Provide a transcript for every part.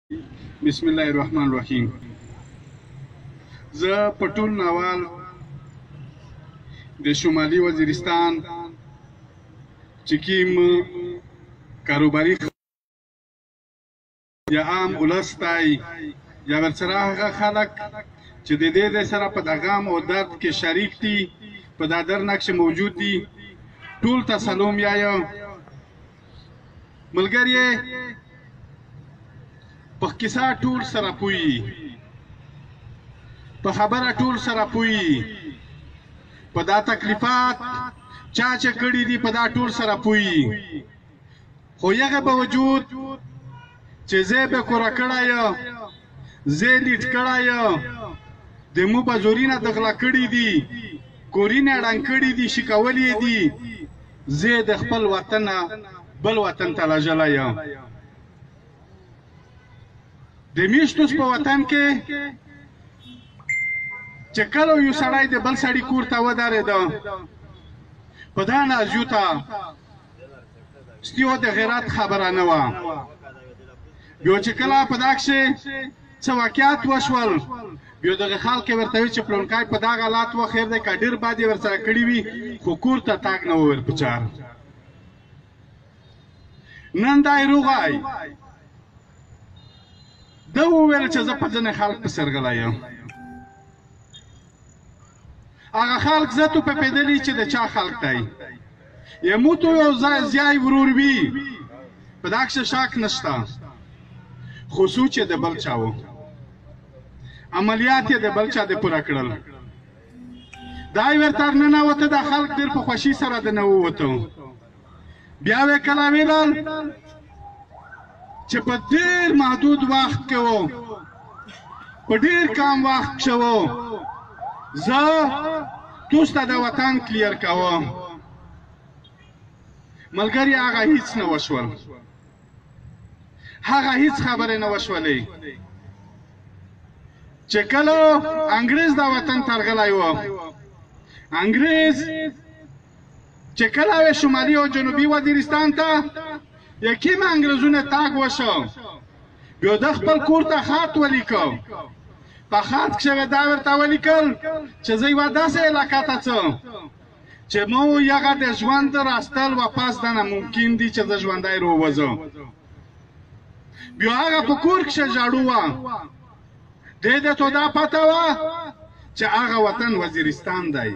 بسم الله الرحمن الرحیم. زه په ټول ناول د شمالي وزیرستان چې کوم کاروباري یا عام ولس دی یا ورسره هغه خلک چې د دې سره په د غم او درد کې شریک دي، په دا درنه کې موجود دي، ټول ته سلام یایم. ملګری په کیسه ټول سره پوي، په خبره ټول سره پوي، په دا تکلیفات چا چې کړي دي په دا ټول سره پوي. خو هغه باوجود چې زه به کور کړای زه لیټ کړای د مو بازورینه دغلا کړي دي، کورینه ډنګ کړي دي، شکولې دي، زه د خپل وطن بل وطن ته لاجلای. د میشتوس په وطن کې چې کله یو سړی د بل سړی کور ته ودرېده، په دا نازیوته ستیو د غیرت خبره نه وه. بیا چې کله په دا کښې څه واقعات وشول، بیا دغه خلک ورته وي چې پلونکی په دغه حالات و، خیر دی که ډېر بد یې ورسره کړي وي، خو کور ته تګ نه و ورپچار. نن دی روغی ده وویل چې زه په ځینې خلک پسې رغلی یم. هغه خلک زه تو پوهېدلي چې د چا خلک دی، یمو تو یو زیای ورور وي، په دا کښې شک نشته، خو سوچ یې د بل چا و، عملیات یې د بل چا د پوره کړل. دا یې ورته ننوته، دا خلک ډېر په خوښۍ سره د نووته. بیا یې کله ویلل چې په ډېر محدود وخت کې و، په ډېر کم وخت کې و، زه تاسو ته د وطن کلیر کوم. ملګري هغه هیڅ نه وشول، هغه هیڅ خبرې نه وشولې. چې کله انګریز دا وطن ته راغلی و، انګریز چې کله شمالي او جنوبي وزیرستان ته یکیم انګریزونه تاګ وشو، بیا د خپل کور ته خط ولیکو. په خط کښې دا ورته ولیکل چې زه یوه داسې علاقه ته ځم چې مو هغه د ژوند راستل واپس دنه ممکن دي چې زه ژوندی راووځم. بیا هغه په کور کښې ژاړو وه، دې ده تو دا پته وه چې هغه وطن وزیرستان دی.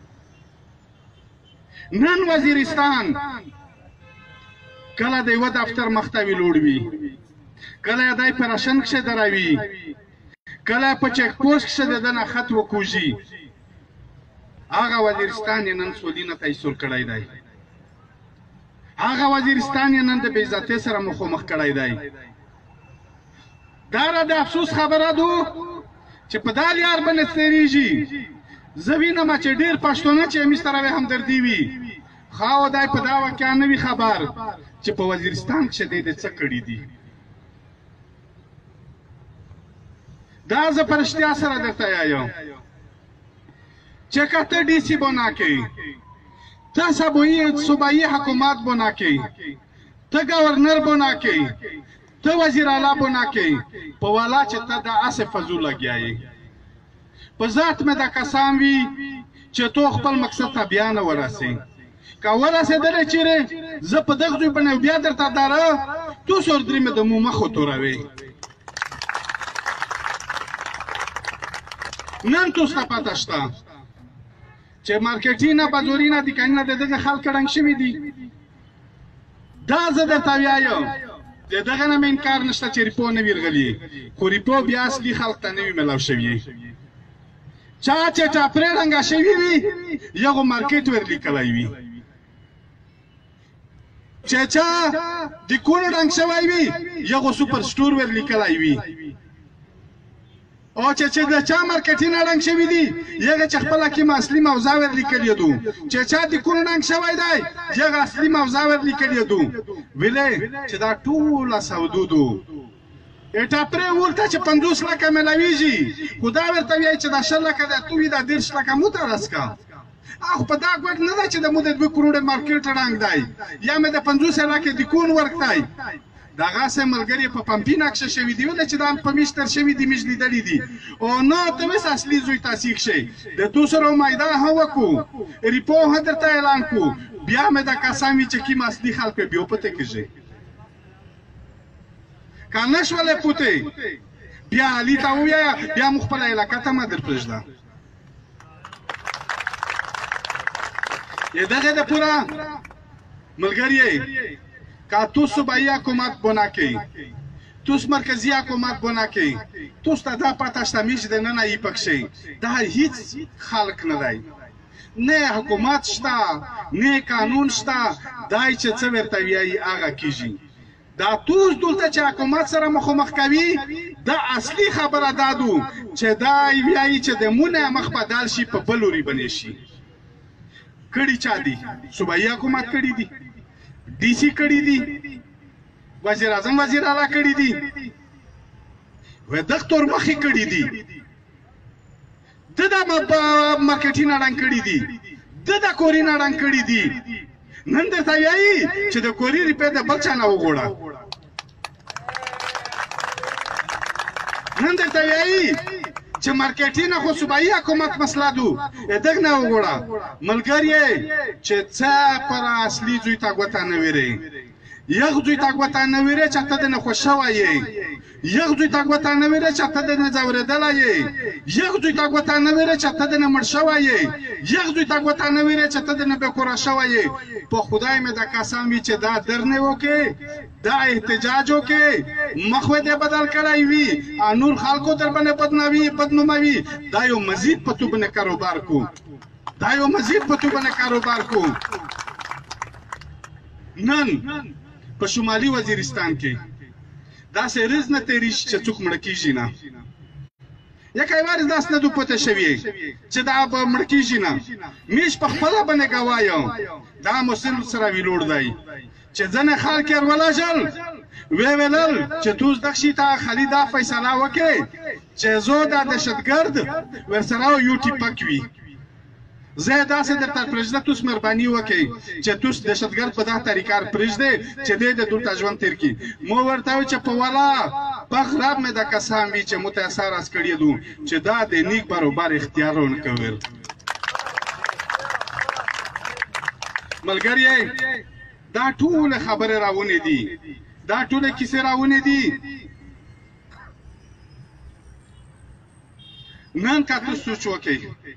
نن وزیرستان کله د یوه دفتر مخ ته ویلوړ وي، کله یې دی په راشن کښې دروي، کله په چیک پوسټ کښې د ده نه خط وکوژي. هغه وزیرستان یې نن سولینه ته ایسور کړی دی، هغه وزیرستان یې نن د بې عزتۍ سره مخامخ کړی دی. دا را د افسوس خبره ده چې په دا لار باندې تېرېږي. زه وینم چې ډېر پښتانه چې همېش سره همدردي وي، خو دی په دا واقعه نه وي خبر چې په وزیرستان کښې دی د څه کړي دي. دا زه په رښتیا سره درته وایم چې که ته ډي سي بنا کوې، ته صوبایي حکومت بنا کوې، ته ګورنر بنا کوې، ته وزیر اعلی بنا کوې، په والا چې ته دا هسې فضول لګیا یې. په ذات مې دا کسان وي چې تو خپل مقصد ته بیا نه ورسې. که ورسېدلی چېرې زه په دغه ځای باندې بیا درته داره تو سور درې مې د مو مخ وتوروې. نن تاسو ته پته شته چې مارکیټونه بازارونه دوکانونه د دغه خلک ړنګ شوي دي. دا زه درته وایم د دغه نه مې انکار نشته چې ریپو نه وي راغلي، خو ریپو بیا اصلي خلک ته نه وي میلاو شوي. چا چې ټاپرې ړنګه شوي وي یغو مارکیټ ورلیکلی وي، چې چا د کور ړنګ شوی وي یغو سوپر سټور ورلیکلی وي، او چې د چا مارکیټونه ړنګ شوي دي یغه چې خپله کې اصلي موضوع ورلیکلی دو، چې چا د کور ړنګ شوی دی یغه اصلي موضوع ورلیکلی دو. ویلې چې دا ټوله سودو دو. ټاپرې ورته چې 50 لکه میلاویږي، خو دا ورته وایي چې دا 10 لکه دی، تو وي دا 10 لکه مو ته رسکه. خو په دا ګوټ نه ده چې د مو د 2 کروړه مارکیټ ړنګ دی، یا مې د 50 لکه د کون ورک دی، دغسې ملګري په پمپي نقشه شوي دي ولې چې دا په میش تر شوي دي میش لیدلي دي او نه ته اوس اصلي زوی تاسیق شي د تو سره مایده هم وکړو ریپو هم درته اعلان کړو بیا مې دا کسان وي چې کوم اصلي خلک پې بیا پته کېږي که نه شولې پوتې بیا علي ته ووایه بیا مو خپله علاقه ته مه در پرېږده ये दगे दे पूरा मलगरिए का तू सूबाई हुकूमत बना के तुस मरकजी हुकूमत बना के तुस दा पता तमीज दे ना ई पक्षे दा हिच खालक न दाई ने हुकूमत शता ने कानून शता दाई च څورته ویای هغه کیږي دا توس دلته چې حکومت سره مخامخ کوي دا اصلي خبره دادو چې دا ویای چې د مونږه مخ په دال شي په بلوري بنې شي کړي چا دي صوبایي حکومت کړي دي डी सी کړي دي وزیر اعظم وزیر اعلی کړي دي و دکتور مخې کړي دي ددا مارکیټینګ اړه کړي دي ددا کورین اړه کړي دي نن د تایي چې د کوري ریپې د بچا نه وګوړه نن د تایي چې مارکیټینګ خو صوبایي حکومت مسله دو دغه نه وګوړه ملګری چې څا پر اصلي زوی تا غوته نه ویری یغ زوی تا غوته نه ویری چې ته نه خوشوایې یغ زوی تا غوته نه ویری چې ته نه زوردلایې یغ زوی تا غوته نه ویری چې ته نه مرشوایې یغ زوی تا غوته نه ویری چې ته نه به کورا شوایې په خدای مې دا قسم وی چې دا درنه وکي دا احتجاج وکي مخوي دې بدل کړای وی نور خلکو در باندې بدناموي دا یو مزید په تو باندې کاروبار کو نن په شمالي وزیرستان کې دا سریز نه تیریش چې څوک مړ کیږي نه یکای وارز داس نه دو پته شوی چې دا مړ کیږي نه میش په خپل باندې گوايو دا مسل سره ویلوړ دی چې ځنه خلک ورولاشل ویلل چې توس دښی ته خلیدا فیصله وکي چې زو دا دهشتګرد ورسره یو ټی پکوي زه داسې درته پرېږده توس مهرباني وکړئ چې توس دهشتګرد په دغه طریقه پرېږدئ چې دی د دلته ژوند تېر کړي مو ورته وایو چې په والا په خراب مې دا کسان وي چې متاثر از کړي دو چې دا د نیک برابر اختیار ونه کوي ملګری دا ټول خبره راونه دي دا ټول کیسه راونه دي نن کا تاسو سوچ وکړئ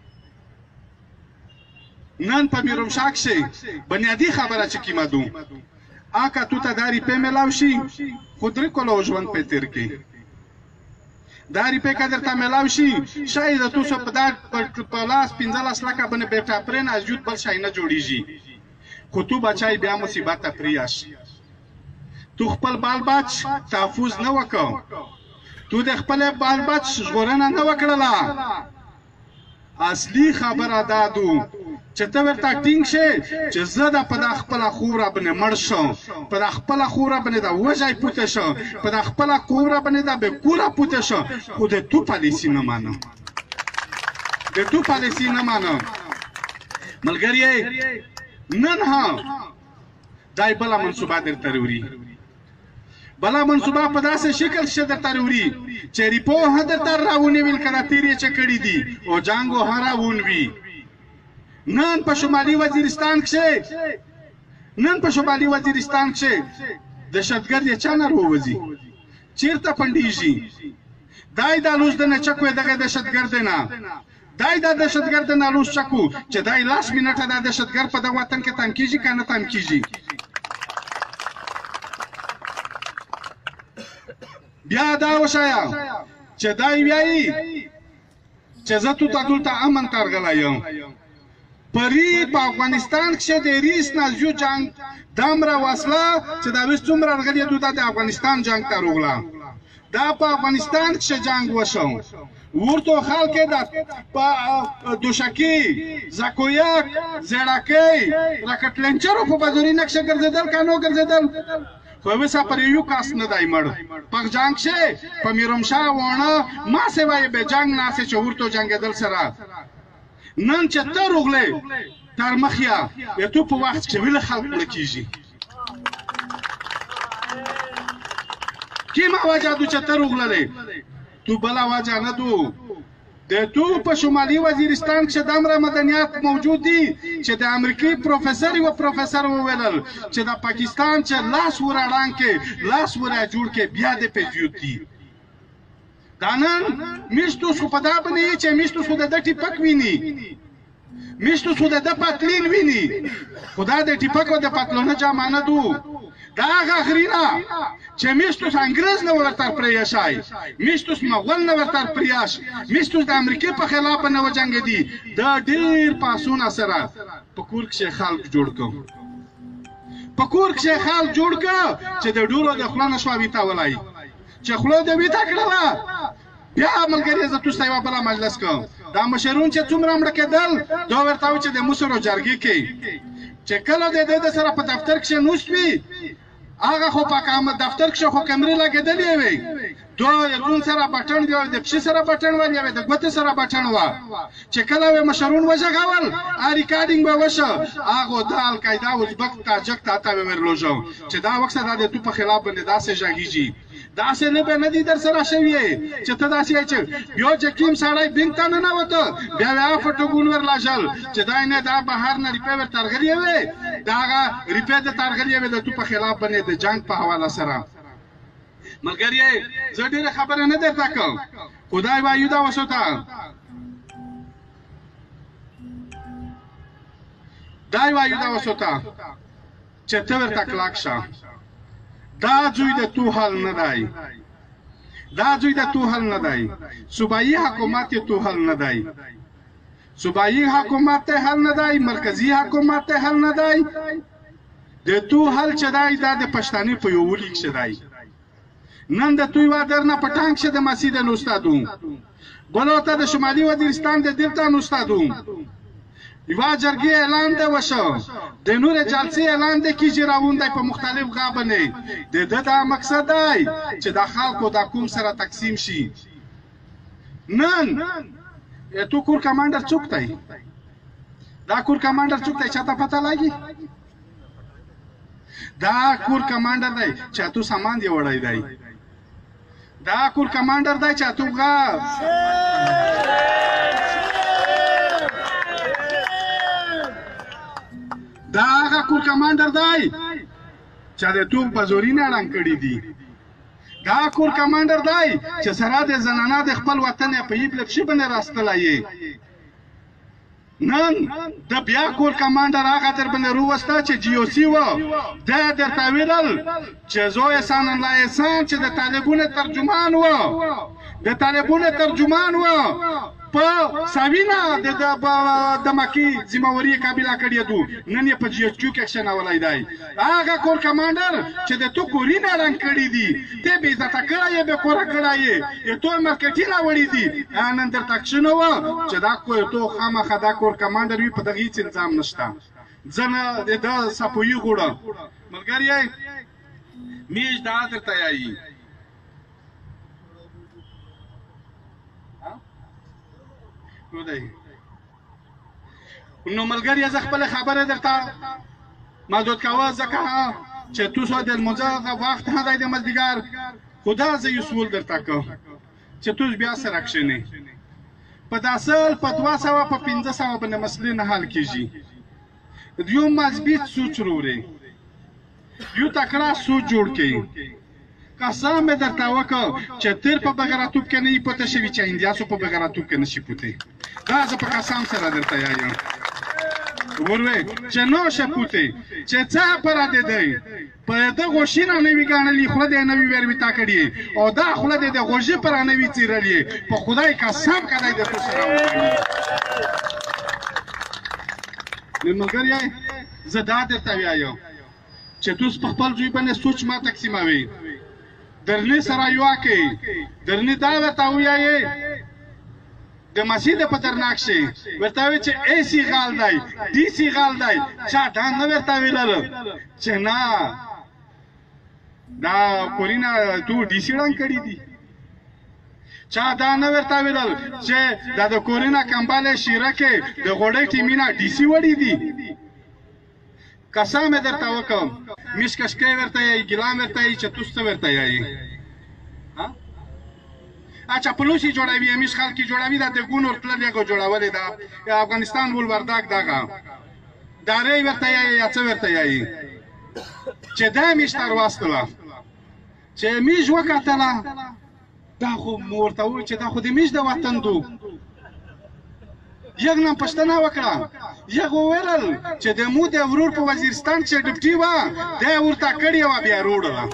نن په میرمشاک شي بنیادی خبره چې کیما دو آکا تو ته داری په ملاو شي خودري کولو ژوند په تیر کې داری په قدر ته ملاو شي شاید تاسو په دار په لاس 15 لکه باندې بیٹا پرن ازجود بل شي نه جوړیږي خو تو بچای بیا مصیبت ته پریاش تو خپل بال بچ تحفظ نه وکاو تو د خپل بال بچ ژغورنه نه وکړه اصلي خبره دادو چې ته ورته ټینګ شې چې زه د په خپل خوره باندې مړ شم په خپل خوره باندې دا وځي پوته شم په خپل خوره باندې دا به کوره پوته شم خو د تو پالیسی نه مانم ملګری نن ها دای بلا منصوبه درته وری بلا منصوبه په داسې شکل شته درته وری چې ریپو هدر تر راونی ویل کړه تیرې چې کړی دي او جنگو هراون وی نن په شمالي وزیرستان کې دهشتګرد یې چانه روزي چیرته پندېږي دای دا لوز د نه چکو دغه دهشتګرد نه دای دا دهشتګرد نه لوز چکو چې دای لاس منټه د دهشتګرد په دغه وطن کې تم کیږي کنه تم کیږي بیا دا وشایا چې دای ویایي چې زه تو ته امن ترغلایم پری په افغانستان کې د ریس نازیو جنگ دمره وسله چې دا وس څومره غلي دوته د افغانستان جنگ ته روغلا دا په افغانستان کې جنگ وشو ورته خلک د په دوشکی زکویاک زړکې راکټلنچرو په بازاري نقشه ګرځیدل کانو ګرځیدل خو وسه پر یو کاس نه دای مړ په جنگ شه په میرمشاه ونه ما سوای به جنگ نه سه چورتو جنگیدل سره نن چې ته روغلې تر مخیا ته په وخت کې ویل خلک لکېږي کیما وجه دو چې ته روغللی تو بله وجه نه دو د تو په شمالي وزیرستان کښې دومره مدنیات موجود دي چې د امریکې پروفیسر یوه پروفیسر وویلل چې د پاکستان چې لاس ور اړان کې لاس ور جوړ کې بیا د پې زیات دي دا نن میشتوس خو په دا باندې چې میشتوس خو د ده ټیپک ویني میشتوس خو د ده پتلین ویني خو دا د ټیپک او د پتلونه جامه نه دو دا هغه اخرینه چې میشتوس انګریز نه ورته پریښای میشتوس مغول نه ورته پریښ میشتوس د امریکای په خلاف نه وجنګېدي دا ډیر پاسونه سره په کور کې خلک جوړ کو په کور کې خلک جوړ کو چې د ډورو د خپل نشوي تاولای چې خپل د ویتا کړه بیا ملګری زه تاسو یو بل مجلس کوم دا مشرون چې څومره مړ کېدل دا ورته و چې د مصر جرګې کې چې کله د سره په دفتر کې نوښوي هغه خو په کوم دفتر کې خو کمرې لګېدلې وي دوه یو سره بټن دی د پښې سره بټن ولې وي د ګوتې سره بټن و چې کله مشرون وځغول ریکارډینګ به وشو هغه د القاعده ازبک تاجک ته ورلوجو چې دا وخت د تو په خلاف باندې داسې ژغیږي داسې نه به نه دي در سره شوی چې ته داسې چې یو چې کیم سړی بینګ ته نه وته بیا بیا فټوګون ورلاژل چې دا نه دا بهر نه ریپې ور ترغلې وي دا هغه ریپې د ترغلې وي د تو په خلاف باندې د جنگ په حواله سره ملګری زه ډېره خبره نه درته کوم خدای وایو دا وسوته دای وایو دا وسوته چې ته ورته کلاک شه دا زوی د تو حل نه دی دا زوی د تو حل نه دی صوبایي حکومت تو حل نه دی صوبایي حکومت حل نه دی مرکزی حکومت حل نه دی د تو حل چې دی دا د پښتني په یوولي کې دی نن د توی وادر نه پټانګ شه د مسجد استادو بلوته د شمالي وزیرستان د دلته استادو یوا جرګې اعلان دی وشو د نور جلسې اعلان دی کیږي راوندای په مختلف غابنه د دا مقصد دی چې د خلکو د کوم سره تقسیم شي نن تو کور کمانډر څوک دی دا کور کمانډر څوک دی چاته پته لګي دا کور کمانډر دی چې تو سامان دی وړای دی دا کور کمانډر دی چې تو غا دا هغه کور کمانډر دی چې د تو په زورینه اړان کړی دی دا کور کمانډر دی چې سره د زنانه د خپل وطن په یبل شي باندې راستلای نن د بیا کور کمانډر هغه در باندې روستا چې جیو سی و دا درته ویل چې زوی سان الله احسان چې د طالبونو ترجمان و د طالبونو ترجمان و په ساوینا د مکی ذمہواری قابل کړی دو نن په جیو کې شنولای دی هغه کور کمانډر چې د تو کورینه رنگ کړی دی ته به عزت کړای به کور کړای ته مارکیټینه وړی دی نن در تکشنو چې دا کو ته خامخا دا کور کمانډر وی په دغه هیڅ نظام نشته ځنه د سپوی ګوړه ملګری میش دا درته یایي نو ملګری زه خپل خبره درته محدود کوه ځکه چې تاسو د المزاغه وخت نه دی د مزدګار خدا زه یو سوال درته کوم چې تاسو بیا سره کښینئ په داسل په 200 په 500 باندې مسلې نه حل کیږي یو مثبت سوچ وروړي یو تکړه سوچ جوړ کړي قسم درته وکړ چې تیر په بغراتوب کې نه پته شوی چې اندیاسو په بغراتوب کې نشي پته دا زه په قسم سره درته وایم وروي چې نو شپوته چې څه پر دې دی په دغه غوښینه نه وی ګانلې خو دې نه وی ور وتا کړی او دا خو دې د غوښې پر نه وی تیرلې په خدای قسم کړای د تو سره نو مګر زه دا درته وایم چې تاسو په خپل ځای باندې سوچ ما تقسیموي درنی سره یو کې درنی دا ورته وایي د مسجد په درناک شي ورته وی چې ای سی غال دی ډي سی غال دی چا دا نه ورته ویل چې نه دا کورینا تو ډي سی ډان کړی دی چا دا نه ورته ویل چې دا د کورینا کمباله شیره کې د غوړې ټیمینا ډي سی وړي دی قسم درته وکم میشکشکې ورته یې ګلام ورته یې چې تاسو ورته یې چاپلوسي جوړوي همیش خلک یې جوړوي دا د ګون ورتللی کو جوړولې دا افغانستان بولورداک دغه دارې ورته یایي یا څه ورته یایي چې دا همیش تر واستله چې همیش وکتله دا خو مو ورته وویل چې دا خو د همیش د وطن دو یګ نه پښتنه وکړه یګ وویل چې د مو د ورور په وزیرستان چې ډپټي وه دا یې ورته کړې وه بیا روړله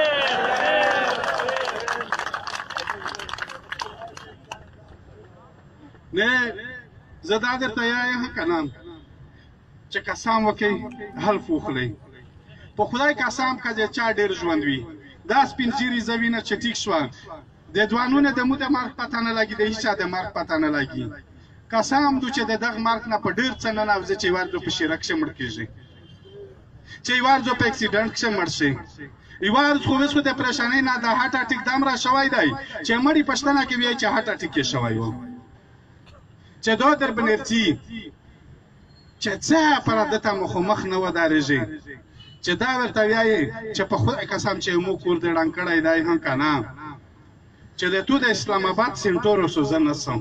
نه زه دا درته یایم که نه چې قسم وکړئ حلف وخورئ په خدای قسم که د چا ډېر ژوند وي دا سپین ږیري زه وینه چې ټیک شوه د دوانونه د مو د مرګ پته نه لګي د هېچ چا د مرګ پته نه لګي قسم دو چې د دغه مرګ نه په ډېر څه نه نوځي چې یوار ځو په شیره کښې مړ کېږي چې یوار ځو په اکسیډنټ کښې مړ شي یوار خو اوس خو د پریشانۍ نه د هارټ اټیک دم را شوی دی چې مړي پښتنه کې وایي چې هارټ اټیک یې شوی و چې دا در بنرځي چې څه پر ده ته مخامخ نه ودرېږي چې دا ورته وایي چې په خدای قسم چې مو کور دې ړنګ کړی دی هم که نه چې د تو د اسلام آباد سینټور اوسو زه نه سم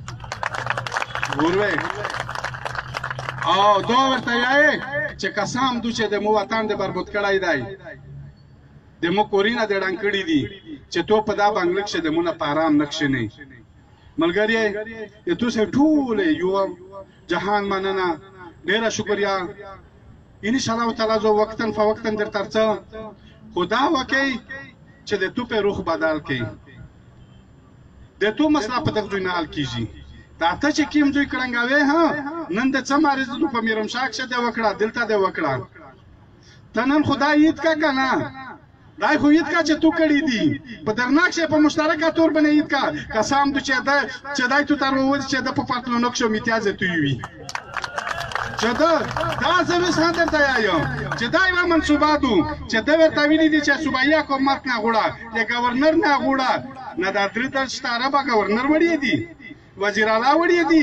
وروی او دا ورته وایي چې قسم دو چې د مو وطن دې برباد کړی دی د مو کورونه دې ړنګ کړي دي چې تو په دا بنګله کښې د مو نه په ارام نه کښېنئ ملګری د تو سه ټولې یو جهان مننه ډېره شکریا انشاءالله تعالی زه وقتاً فوقتاً درته څه خو دا وکئ چې د تو په روح بدل کړئ د تو مسله په دغه ځای نه حل کېږي دا ته چې کوم ځای کړنګاوې نن د څه مریض تو په میرمشاه کښې دې وکړه دلته دې وکړه ته نن خدای عید کا که نه دا خو عید کا چې تو کړي دي په درناک شی په مشترکه طور باندې عید کا قسم دو چې دای تو تر ووځي چې د په پتلونو کښې امتیاز توی وي چې دا زه اوس هم درته وایم چې دا یوه منصوبه دو چې ده ورته ویلي دي چې صوبایي حکومت نه غوړه یا ګورنر نه غوړه نه دا درې ته شتاره به ګورنر وړی دي وزیر اعلی وړی دي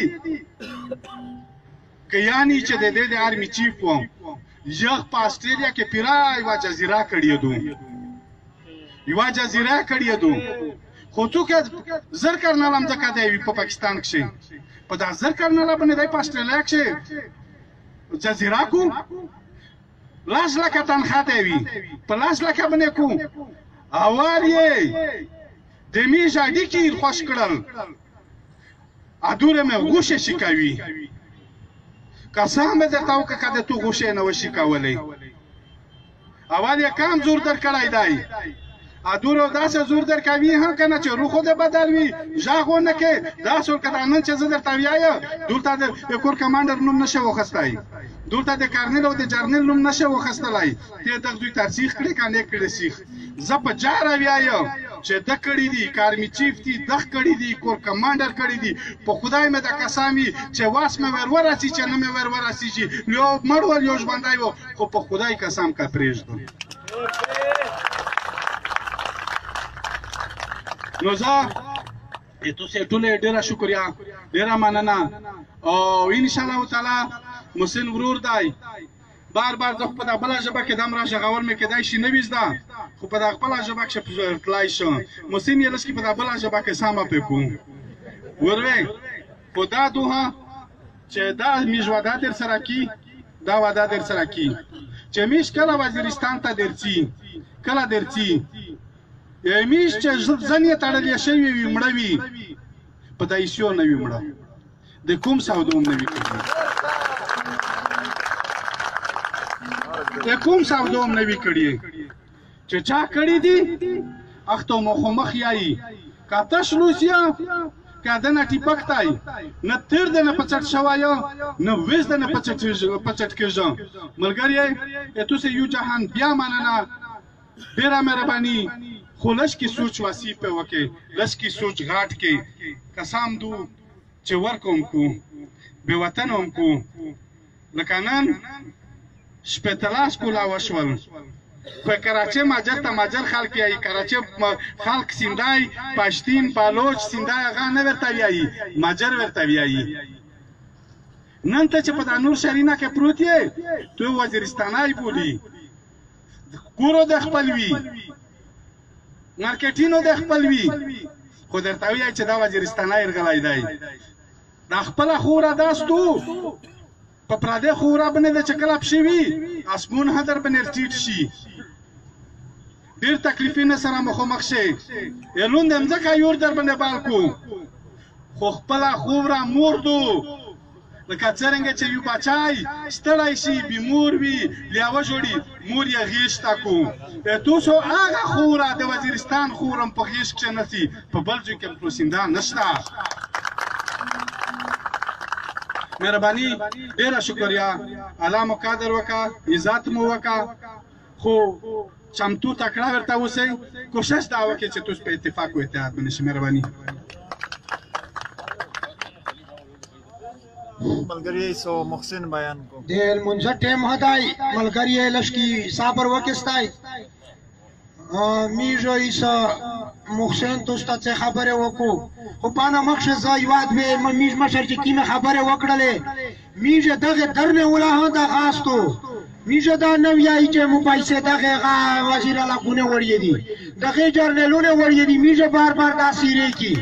که یعنی چې د دې د آرمي چیف و یغ په آسټرالیا کې پیرا یوه جزیره کړې دو یوه جزیره کړې دو خو څوک زر کرنل هم ځکه دی په پاکستان کښې په دا زر کرنله باندې دی په آسټرالیا کښې جزیره کو لاس لکه تنخوا دی وي په لاس لکه باندې کو اوار یې د میژ اډیکې خوښ کړل ادوره مې غوښې شکوي قسم مې درته وکړه که د تو غوښې نه وشي کولی اول یې کم زور در کړی دی ادورو داسې زور در کوي هم که نه چې روح خو دې بدل وي غږ ونه کړې داسې ورکه نن چې زه درته ویایم دلته د کور کمانډر نوم نشي واخیستی دلته د کارنل او د جرنل نوم نشي واخیستلی ته دغه دوی ترسیخ کړې که نه کړې سیخ زه په جاره ویایم چې ده کړي دي کارمي چیف دي دغه کړي دي کور کمانډر کړي دي په خدای مې د قسم وي چې واس مې ور ورسي چې نه مې ور ورسېږي یو مړ ول یو ژوندی و خو په خدای قسم که پرېږدم نو زه تاسې ټولې ډېره شکریا ډېره مننه او انشاءالله تعالی محسن ورور دی بار بار زه خو په دا بله ژبه کې دم را غږول مې کیدای شي نه وي زده خو په دا خپله ژبه کښې تللی شم محسن یې لږ کې په دا بله ژبه کې سمه پرې کوو وروی خو دا دوه چې دا میژ وعده در سره کي دا وعده در سره کي چې میژ کله وزیرستان ته درځي کله درځي میش چې ځن یې تړلی شوی وي مړه وي په دایسیو نه وي مړه د کوم سودوم نه وي کړي د کوم سودوم نه وي کړي چې چا کړي دي اختو مخامخ یایي که تش لوسیا که دنه ټیپک تای نه تیر دنه پچټ شوایه نه ویز دنه پچټ کېږه ملګری تاسې یو جهان بیا مننه ډېره مهرباني خو لږ کې سوچ واسي په وکړئ لږ کې سوچ غاټ کې قسم دو چې ورکوم کو بې وطن هم کو لکه نن شپېته لاس کولا وشول په کراچۍ ماجر ته ماجر خلک یایي کراچۍ خلک سیندای پښتین بالوچ سیندای هغه نه ورته ویایي ماجر ورته ویایي نن ته چې په دا نور شرینه کې پروت یې تو وزیرستانای بولي کورو د خپل وي مارکیټینو د خپل وي خو درته وایي چې دا وزیرستانه یرغلی دی دا خپله خوره داستو په پردۍ خوره باندې د چې کله پښې وي اسمون هم در باندې ټیټ شي ډېر تکلیفونه سره مخامخ شي یلون د مځکه یور در باندې بال کو خو خپله خوره مردو لکه څرنګه چې یو بچی ستړی شي بیمور وي لیوه جوړي مور یې غېږ ته کو تاسو هغه خوره د وزیرستان خورم په غېږ کښې نسي په بل ځای کې پروسیندا نشته مهرباني ډېره شکریا الله مو قدر وکړه عزت مو وکړه خو چمتو تکړه ورته اوسئ کوشش دا وکړئ چې تاسو په اتفاق و اتحاد باندې شئ مهرباني ملګری سو محسن بیان کو د لمونځه ټیم هدای ملګری لشکي صبر وکستای میجو ایسا محسن توستا څه خبره وکړو خو پانه مخشه زایواد به میج مشر چې کیمه خبره وکړلې میجه دغه درنه ولا هدا غاستو میجه دا نو یای چې مو پیسې دغه وزیر الله کو نه وړي دي دغه جرنلونه وړي دي میجه بار بار دا سیری کی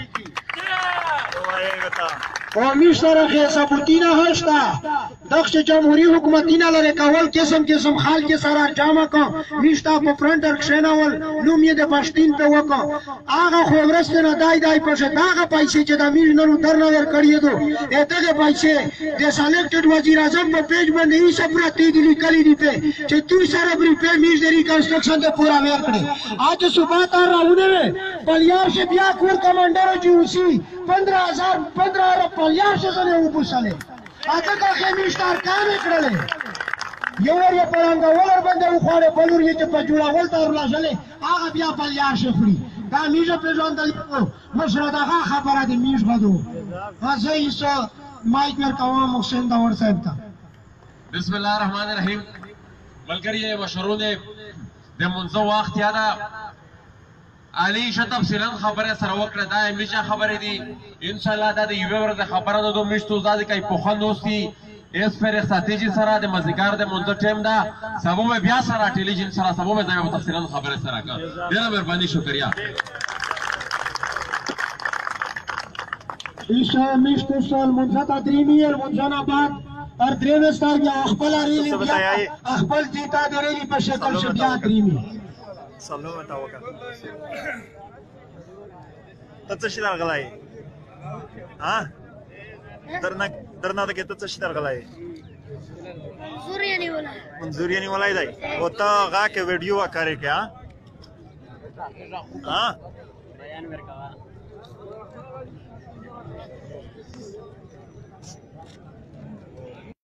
او میشتره خې ثبوتینه هشتا دغه جمهوریت حکومتینه لره کول قسم قسم خال کې سره جامه کو میشتا په فرنټر کښناول نو مې د پښتین په وکړه هغه خو ورسته نه دای پښه داغه پیسې چې د میژ نن درنه ور کړی دو دغه پیسې د سلیکټډ وزیر اعظم په پیج باندې یې سپراتی دي لیکلي دي په چې دوی سره بری په میژ د ریکنسټرکشن ته پورا ور کړی اج صبح تر راونه بلیار سے بیا کور کمانډر جوسی 15,000 پلیار سے زنه وبوساله اته کا خمیشتار کار کړل یو ور په رنګ ولر باندې خوړې بلور یې چې په جوړاول تر لاسله هغه بیا پلیار سے خوري دا میژه په ځان دل مشره دغه خبره دي میژ غدو هغه یې مایک ور کوم محسن داور صاحب ته بسم الله الرحمن الرحیم ملګری مشرونه د منځو وخت یاده علی ش تفصیلا خبره سره وکړه دا همیشه خبره دي ان شاء الله دا د یو ورځ خبره نه دوه میشتو زاد کوي په خوندوستي اس پر استراتیجی سره د مزګار د منځ ټیم دا سبو مې بیا سره ټیلیویزیون سره سبو مې ځای تفصیلا خبره سره کا ډیره مهرباني شکریا ایشا میشتو سال منځ ته دریمي منځنا بعد اور دریم ستار بیا خپل ریلی خپل جیتا درېلی په شکل ش بیا دریمي سلو متا وکړه ته څه شي درغلای ها درنه ته کې ته څه شي درغلای منظوري نه ولای دی او ته غا کې ویډیو وکړې کې ها